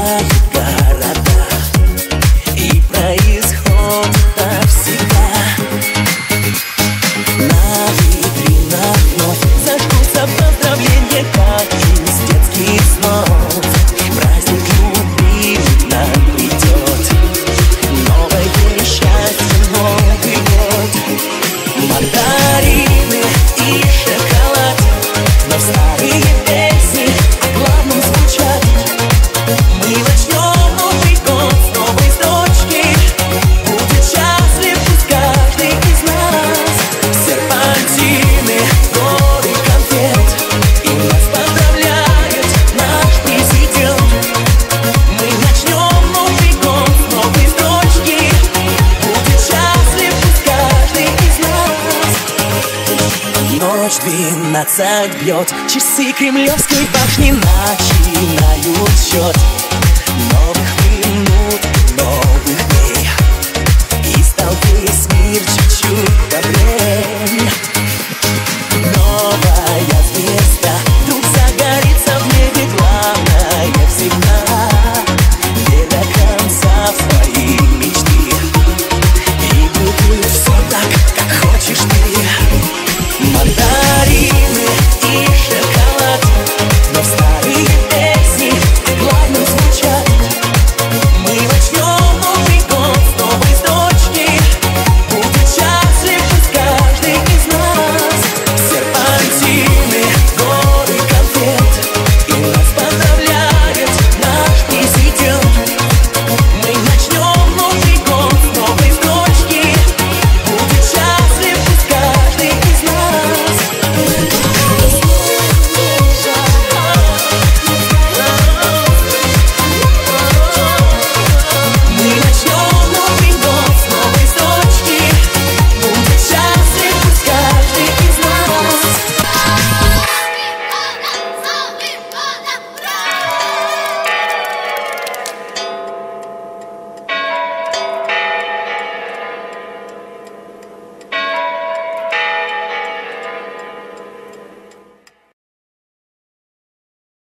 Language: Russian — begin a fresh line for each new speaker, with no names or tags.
меняют города, и происходит так всегда. На витринах вновь зажгутся поздравления, как из детских снов. Праздник любви нам придет, новое счастье, Новый год. Мандарины и шоколад, но старые песни о главном звучат. Мы начнем Новый год с новой строчки, будет счастлив пусть каждый из нас. Серпантины, горы конфет, и нас поздравляет наш президент. Мы начнем Новый год с новой строчки, будет счастлив пусть каждый из нас. Ночь 12 бьет, часы кремлевской башни начинают счет.